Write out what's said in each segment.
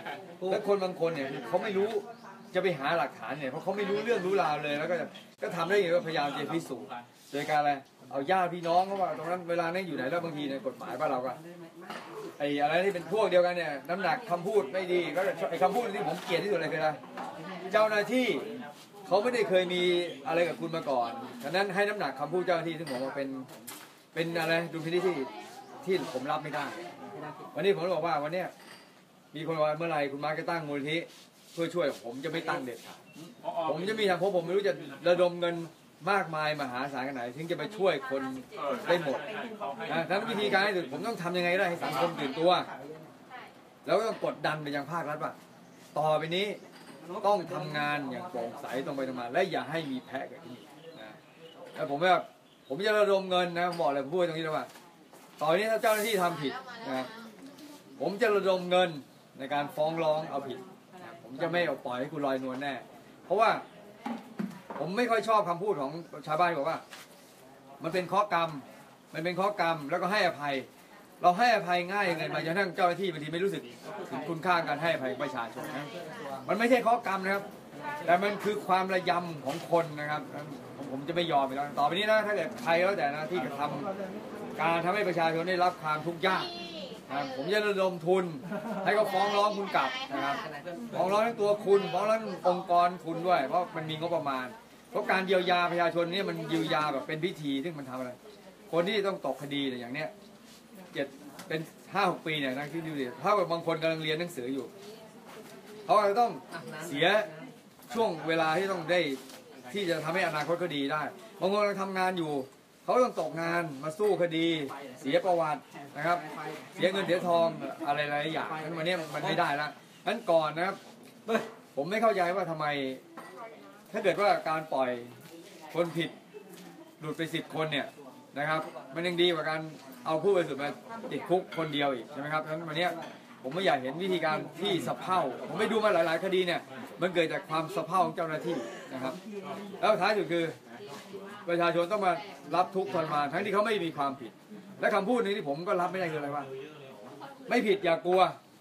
แล้วคนบางคนเนี่ยเขาไม่รู้จะไปหาหลักฐานเนี่ยเพราะเขาไม่รู้เรื่องรู้ราวเลยแล้วก็ทำได้ยังไงก็พยายามจะพิสูจน์โดยการอะไรเอาญาติพี่น้องเขาว่าตรงนั้นเวลาเนี่ยอยู่ไหนแล้วบางทีในกฎหมายบ้านเราก็ไอ้อะไรที่เป็นพวกเดียวกันเนี่ยน้ำหนักคำพูดไม่ดีก็ไอ้คำพูดที่ผมเกลียดที่สุดเลยคืออะไรเจ้าหน้าที่เขาไม่ได้เคยมีอะไรกับคุณมาก่อนฉะนั้นให้น้ำหนักคำพูดเจ้าหน้าที่ซึ่งผมว่าเป็นอะไรดูพิธีที่ผมรับไม่ได้วันนี้ผมบอกว่าวันเนี้ยมีคนว่าเมื่อไหร่คุณมาร์คจะตั้งมูลนิธิเพื่อช่วยผมจะไม่ตั้งเด็ดขาดผมจะมีทางเพราะผมไม่รู้จะระดมเงินมากมายมหาศาลขนาดไหนถึงจะไปช่วยคนได้หมดนะทั้งวิธีการให้ผมต้องทำยังไงก็ได้ให้สังคมตื่นตัวแล้วก็ต้องกดดันไปยังภาครัฐว่าต่อไปนี้ต้องทำงานอย่างโปร่งใสตรงไปตรงมาและอย่าให้มีแพ้กับที่นี่นะแล้วผมจะระดมเงินนะบอกเลยพูดตรงนี้นะว่าต่อไปนี้ถ้าเจ้าหน้าที่ทำผิดนะผมจะระดมเงินในการฟ้องร้องเอาผิดผมจะไม่เอาปล่อยให้คุณลอยนวลแน่เพราะว่าผมไม่ค่อยชอบคำพูดของชาวบ้านบอกว่ามันเป็นข้อกรรมแล้วก็ให้อภัยเราให้อภัยง่ายยังไงมาจนทั้งเจ้าหน้าที่บางทีไม่รู้สึกถึงคุณค่าการให้อภัยประชาชนนะมันไม่ใช่ข้อกรรมนะครับแต่มันคือความระยำของคนนะครับผมจะไม่ยอมไปแล้วต่อไปนี้นะถ้าเกิดใครแล้วแต่นะที่จะทำการทำให้ประชาชนได้รับความทุกข์ยากผมจะระดมทุนให้เขาฟ้องร้องคุณกลับนะครับฟ้องร้องทั้งตัวคุณฟ้องร้ององค์กรคุณด้วยเพราะมันมีงบประมาณเพราะการเยียวยาประชาชนนี่มันเยียวยาแบบเป็นพิธีซึ่งมันทำอะไรคนที่ต้องตกคดีอย่างเนี้ยเป็น5-6 ปีเนี่ยนะคิดดูดิถ้าแบบบางคนกำลังเรียนหนังสืออยู่เขาจะต้องเสียช่วงเวลาที่ต้องได้ที่จะทำให้อนาคตเขาดีได้บางคนกำลังทำงานอยู่เขาต้องตกงานมาสู้คดีเสียประวัตินะครับเสียเงินเสียทองอะไรหลายอย่างนั้นวันนี้มันไม่ได้แล้วงั้นก่อนนะครับผมไม่เข้าใจว่าทำไมถ้าเกิดว่าการปล่อยคนผิดหลุดไป10 คนเนี่ยนะครับมันยังดีกว่าการเอาผู้บริสุทธิ์มาติดคุกคนเดียวอีกใช่ไหมครับงั้นวันนี้ผมไม่อยากเห็นวิธีการที่สะเพร่าผมไปดูมาหลายๆคดีเนี่ยมันเกิดจากความสะเพร่าของเจ้าหน้าที่นะครับแล้วท้ายสุดคือประชาชนต้องมารับทุกข์ทรมานทั้งที่เขาไม่มีความผิดและคำพูดนี้ที่ผมก็รับไม่ได้คืออะไรว่าไม่ผิดอย่ากลัว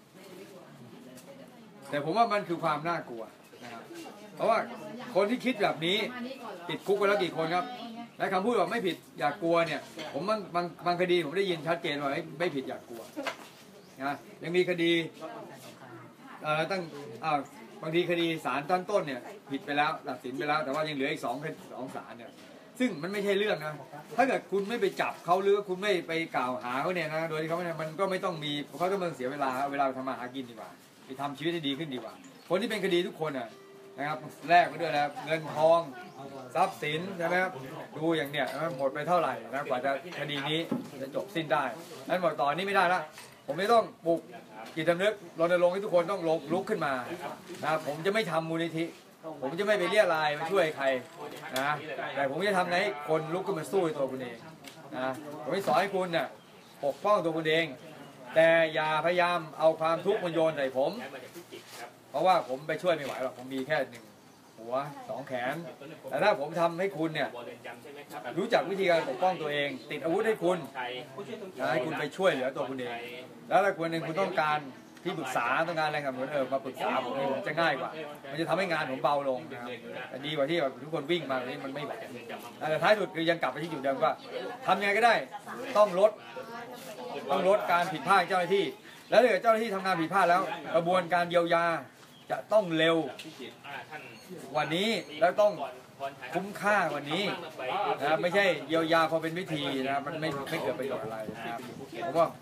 แต่ผมว่ามันคือความน่ากลัวนะครับเพราะว่าคนที่คิดแบบนี้ติดคุกไปแล้วกี่คนครับและคำพูดว่าไม่ผิดอย่ากลัวเนี่ยผมบางคดีผมได้ยินชัดเจนว่าไม่ผิดอย่ากลัวนะยังมีคดีบางทีคดีศาลชั้นต้นเนี่ยผิดไปแล้วตัดสินไปแล้วแต่ว่ายังเหลืออีก2 ศาลเนี่ยซึ่งมันไม่ใช่เรื่องนะถ้าเกิดคุณไม่ไปจับเขาหรือคุณไม่ไปกล่าวหาเขาเนี่ยนะโดยที่เขาเนี่ยมันก็ไม่ต้องมีเขาต้องมาเสียเวลาไปทำมาหากินดีกว่าไปทำชีวิตให้ดีขึ้นดีกว่าคนที่เป็นคดีทุกคนนะครับแลกไปด้วยแล้วเงินทองทรัพย์สินใช่ไหมครับดูอย่างเนี้ยหมดไปเท่าไหร่นะกว่าจะคดีนี้จะจบสิ้นได้นั้นหมดต่อนี้ไม่ได้ละผมไม่ต้องปลุกจิตสำนึกรณรงค์ให้ทุกคนต้องลุกขึ้นมานะผมจะไม่ทำมูลนิธิผมจะไม่ไปเรียรายมาช่วยใครนะแต่ผมจะทำให้คนลุกขึ้นมาสู้ตัวคุณเองนะผมจะสอนให้คุณเนี่ยปกป้องตัวคุณเองแต่อย่าพยายามเอาความทุกข์มาโยนใส่ผมเพราะว่าผมไปช่วยไม่ไหวหรอกผมมีแค่1 หัว 2 แขนแต่ถ้าผมทำให้คุณเนี่ยรู้จักวิธีการปกป้องตัวเองติดอาวุธให้คุณให้คุณไปช่วยเหลือตัวคุณเองแล้วถ้าคนหนึ่งคุณต้องการที่ปรึกษาต้องการอะไรครับมาปรึกษาผมจะง่ายกว่ามันจะทำให้งานผมเบาลงนะครับแต่ดีกว่าที่ทุกคนวิ่งมานี้มันไม่ไหวแต่ท้ายสุดคือยังกลับไปที่จุดเดิมว่าทำยังไงก็ได้ต้องลดการผิดพลาดเจ้าหน้าที่แล้วถ้าเกิดเจ้าหน้าที่ทำงานผิดพลาดแล้วกระบวนการเยียวยาจะต้องเร็ววันนี้แล้วต้องคุ้มค่าวันนี้นะไม่ใช่เยียวยาพอเป็นวิธีนะมันไม่เกิดประโยชน์อะไรนะครับผมว่า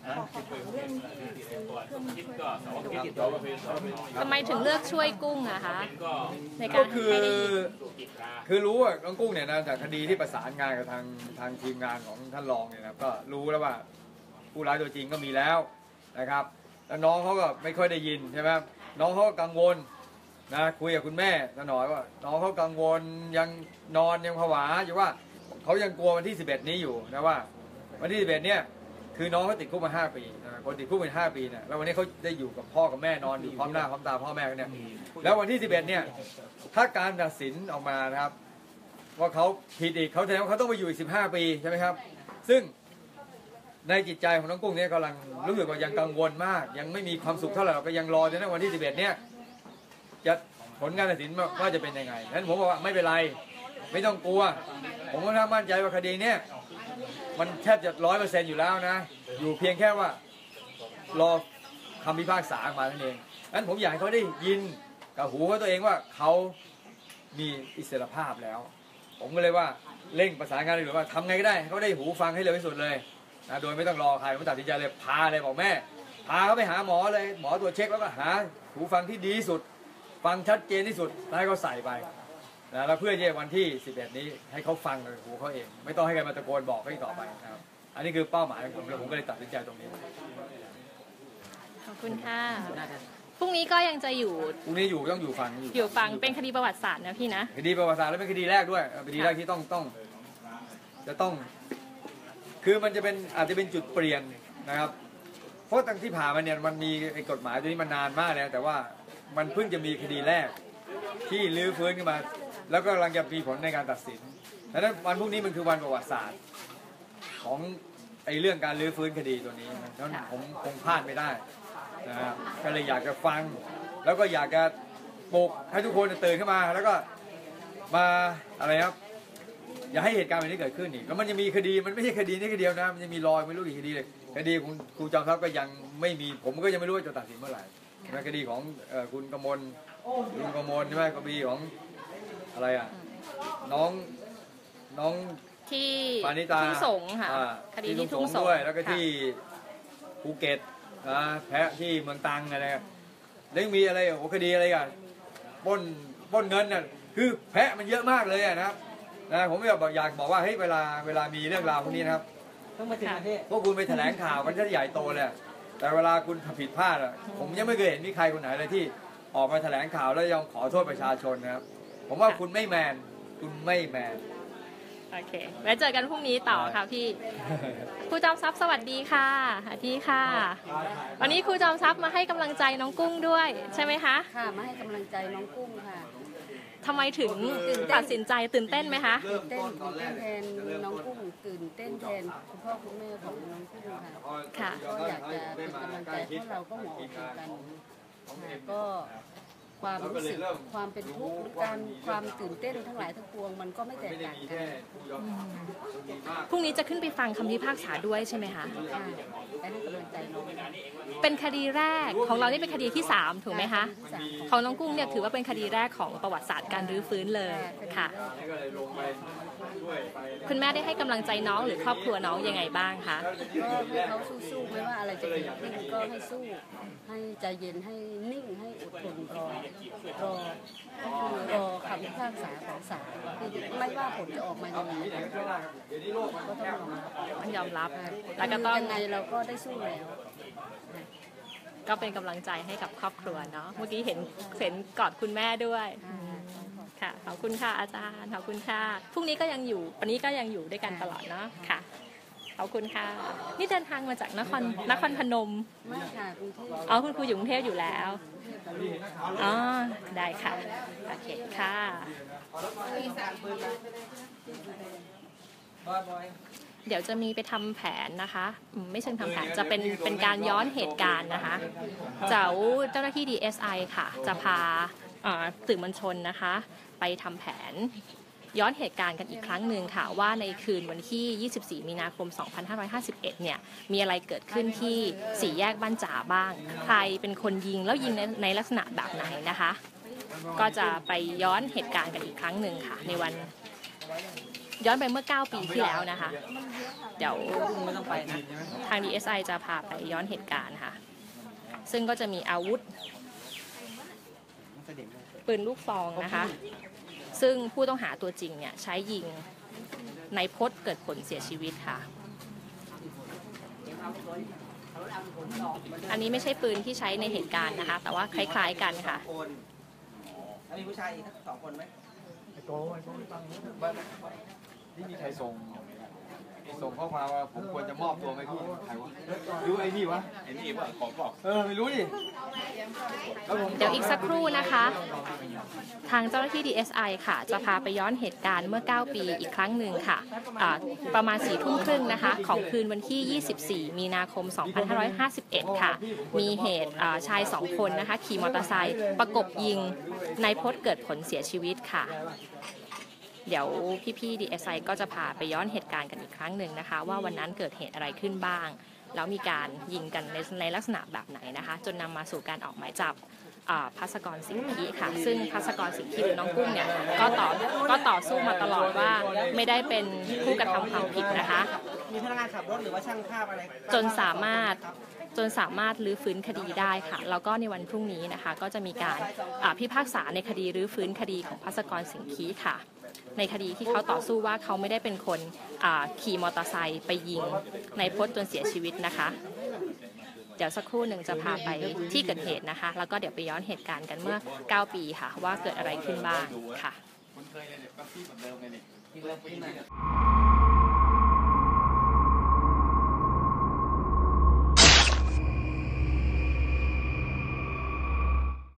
ทำไมถึงเลือกช่วยกุ้งอะคะในการคือรู้ว่าน้องกุ้งเนี่ยนะจากคดีที่ประสานงานกับทางทีมงานของท่านรองเนี่ยนะก็รู้แล้วว่าผู้ร้ายตัวจริงก็มีแล้วนะครับแล้วน้องเขาก็ไม่ค่อยได้ยินใช่ไหมน้องเขาก็กังวลนะคุยกับคุณแม่หน่อยว่าน้องเขากังวลยังนอนยังผวาอยู่ว่าเขายังกลัววันที่11นี้อยู่นะว่าวันที่11เนี่ยคือน้องเขาติดคุกมา5 ปีนะคนติดคุกมา5 ปีเนี่ยแล้ววันนี้เขาได้อยู่กับพ่อกับแม่นอนอยู่พร้อมหน้าพร้อมตาพ่อแม่กันเนี่ยแล้ววันที่11เนี่ยถ้าการตัดสินออกมานะครับว่าเขาผิดอีกเขาแสดงว่าเขาต้องไปอยู่อีก15 ปีใช่ไหมครับซึ่งในจิตใจของน้องกุ้งเนี่ยกำลังรู้สึกว่ายังกังวลมาก ยังไม่มีความสุขเท่าไหร่เราก็ยังรอจนถึงวันที่11เนี่ยจะผลการตัดสินว่าจะเป็นยังไงฉะนั้นผมบอกว่าไม่เป็นไรไม่ต้องกลัวผมก็มั่นใจว่าคดีเนี่ยมันแทบจะ 100% อยู่แล้วนะอยู่เพียงแค่ว่ารอคำพิพากษามาเท่านั้นเองงั้นผมอยากให้เขาได้ยินกับหูของตัวเองว่าเขามีอิสรภาพแล้วผมก็เลยว่าเร่งประสานงานเลยหรือว่าทำไงก็ได้เขาได้หูฟังให้เร็วที่สุดเลยนะโดยไม่ต้องรอใครผมตัดสินใจเลยพาเลยบอกแม่พาเขาไปหาหมอเลยหมอตรวจเช็คแล้วก็หาหูฟังที่ดีที่สุดฟังชัดเจนที่สุดแล้วให้เขาใส่ไปนะแล้วเพื่อที่วันที่11นี้ให้เขาฟังกับหูเขาเองไม่ต้องให้ใครมาตะโกนบอกให้ต่อไปนะครับอันนี้คือเป้าหมายของผมแล้วผมก็เลยตัดสินใจตรงนี้ขอบคุณค่ะพรุ่งนี้ก็ยังจะอยู่พรุ่งนี้ต้องอยู่ฟังเป็นคดีประวัติศาสตร์นะพี่นะคดีประวัติศาสตร์แล้วเป็นคดีแรกด้วยคดีแรกที่จะต้องคือมันจะเป็นอาจจะเป็นจุดเปลี่ยนนะครับเพราะตั้งที่ผ่านมาเนี่ยมันมีกฎหมายตัวนี้มานานมากแล้วแต่ว่ามันเพิ่งจะมีคดีแรกที่ลื้อฟื้นขึ้นมาแล้วก็กำลังจะมีผลในการตัดสินดังนั้นวันพรุ่งนี้มันคือวันประวัติศาสตร์ของเรื่องการลื้อฟื้นคดีตัวนี้ดังนั้นผมคงพลาดไม่ได้นะครับก็เลยอยากจะฟังแล้วก็อยากจะปลุกให้ทุกคนตื่นขึ้นมาแล้วก็มาอะไรครับอย่าให้เหตุการณ์แบบนี้เกิดขึ้นอีกแล้วมันจะมีคดีมันไม่ใช่คดีนี้คดีเดียวนะมันจะมีรอยไม่รู้กี่คดีเลยคดีของครูจอมทรัพย์ก็ยังไม่มีผมก็ยังไม่รู้ว่าจะตัดสินเมื่อไหร่คดีของคุณกมลใช่ไหมคดีของอะไรอ่ะน้องที่ปานิตาทุ่งสงค่ะคดีที่ทุ่งสงด้วยแล้วก็ที่ภูเก็ตแพะที่เมืองตรังอะไรแล้วยังมีอะไรโอ้คดีอะไรกันปล้นเงินน่ะคือแพะมันเยอะมากเลยนะครับผมอยากบอกว่าเฮ้ยเวลามีเรื่องราวพวกนี้นะครับพวกคุณไปแถลงข่าวกันจะใหญ่โตเลยแต่เวลาคุณผิดพลาดผมยังไม่เคยเห็นมีใครคนไหนเลยที่ออกมาแถลงข่าวแล้วยังขอโทษประชาชนนะครับผมว่าคุณไม่แมนโอเคไว้เจอกันพรุ่งนี้ต่อค่ะพี่ครูจอมทรัพย์สวัสดีค่ะพี่ค่ะวันนี้ครูจอมทรัพย์มาให้กำลังใจน้องกุ้งด้วยใช่ไหมคะค่ะมาให้กำลังใจน้องกุ้งค่ะทำไมถึงตัดสินใจตื่นเต้นไหมคะตื่นเต้นแทนน้องกุ้งตื่นเต้นแทนคุณพ่อคุณแม่ของน้องกุ้งค่ะก็อยากจะเป็นกำลังใจเพราะเราก็หมอกันก็ความรู้สึกความเป็นทุกข์หรือการความตื่นเต้นทั้งหลายทั้งปวงมันก็ไม่แตกต่างกันพรุ่งนี้จะขึ้นไปฟังคำพิพากษาด้วยใช่ไหมคะและให้กำลังใจน้องเป็นคดีแรกของเรานี่เป็นคดีที่3ถูกไหมคะของน้องกุ้งเนี่ยถือว่าเป็นคดีแรกของประวัติศาสตร์การรื้อฟื้นเลยค่ะคุณแม่ได้ให้กำลังใจน้องหรือครอบครัวน้องยังไงบ้างคะก็ให้เขาสู้ๆไม่ว่าอะไรจะเกิดขึ้นก็ให้สู้ให้ใจเย็นให้นิ่งให้อดทนรอคำพิพากษาของศาลไม่ว่าผลจะออกมายังไงก็ต้องยอมรับแล้วก็ต้องยังไงเราก็ได้สู้แล้วก็เป็นกำลังใจให้กับครอบครัวเนาะเมื่อกี้เห็นกอดคุณแม่ด้วยค่ะขอบคุณค่ะอาจารย์ขอบคุณค่ะพรุ่งนี้ก็ยังอยู่วันนี้ก็ยังอยู่ด้วยกันตลอดเนาะค่ะขอบคุณค่ะนี่เดินทางมาจากนครพนมไม่ค่ะกรุงเทพคุณครูอยู่กรุงเทพอยู่แล้วอ๋อได้ค่ะโอเคค่ะเดี๋ยวจะมีไปทำแผนนะคะไม่เชิงทำแผนจะเป็นการย้อนเหตุการณ์นะคะเจ้าหน้าที่ DSI ค่ะจะพาสื่อมวลชนนะคะไปทำแผนย้อนเหตุการณ์กันอีกครั้งหนึ่งค่ะว่าในคืนวันที่24มีนาคม2551เนี่ยมีอะไรเกิดขึ้นที่4แยกบ้านจ๋าบ้างใครเป็นคนยิงแล้วยิงในลักษณะแบบไหนนะคะก็จะไปย้อนเหตุการณ์กันอีกครั้งหนึ่งค่ะในวันย้อนไปเมื่อ9 ปีที่แล้วนะคะเดี๋ยวทาง DSI จะพาไปย้อนเหตุการณ์ค่ะซึ่งก็จะมีอาวุธปืนลูกซองนะคะซึ่งผู้ต้องหาตัวจริงเนี่ยใช้ยิงในพจน์เกิดผลเสียชีวิตค่ะอันนี้ไม่ใช่ปืนที่ใช้ในเหตุการณ์นะคะแต่ว่าคล้ายๆกันค่ะมีผู้ชายอีก2 คนไหมที่มีใครส่งส่งข้อความว่าผมควรจะมอบตัวไหมพี่ใครวะรู้ไอ้นี่วะไอ้นี่ว่าของบอกไม่รู้ดิแล้วผมเดี๋ยวอีกสักครู่นะคะ ทางเจ้าหน้าที่ DSI ค่ะ จะพาไปย้อนเหตุการณ์เมื่อ 9 ปีอีกครั้งหนึ่งค่ะประมาณ 4 ทุ่มครึ่งนะคะ ของคืนวันที่ 24 มีนาคม 2551 ค่ะ มีเหตุชาย 2 คนนะคะ ขี่มอเตอร์ไซค์ประกบยิงนายพจน์เกิดผลเสียชีวิตค่ะ เดี๋ยวพี่ๆ DSI ก็จะพาไปย้อนเหตุการณ์กันอีกครั้งหนึ่งนะคะ ว่าวันนั้นเกิดเหตุอะไรขึ้นบ้าง แล้วมีการยิงกันในลักษณะแบบไหนนะคะ จนนำมาสู่การออกหมายจับภัสกรสิงห์ค่ะ ซึ่งภัสกรสิงห์หรือน้องกุ้งเนี่ยก็ต่อสู้มาตลอดว่าไม่ได้เป็นผู้กระทำความผิดนะคะมีพนักงานขับรถหรือว่าช่างภาพอะไรจนสามารถรื้อฟื้นคดีได้ค่ะ แล้วก็ในวันพรุ่งนี้นะคะก็จะมีการพิพากษาในคดีรื้อฟื้นคดีของภัสกรสิงห์ค่ะ ในคดีที่เขาต่อสู้ว่าเขาไม่ได้เป็นคนขี่มอเตอร์ไซค์ไปยิงนายพจน์จนเสียชีวิตนะคะ เดี๋ยวสักครู่หนึ่งจะพาไปที่เกิดเหตุนะคะ แล้วก็เดี๋ยวไปย้อนเหตุการณ์กันเมื่อ 9 ปีค่ะว่าเกิดอะไรขึ้นบ้างค่ะคุณเคยเลยเนี่ยก็ที่เหมือนเดิมเลยนี่ที่เริ่มขึ้นมา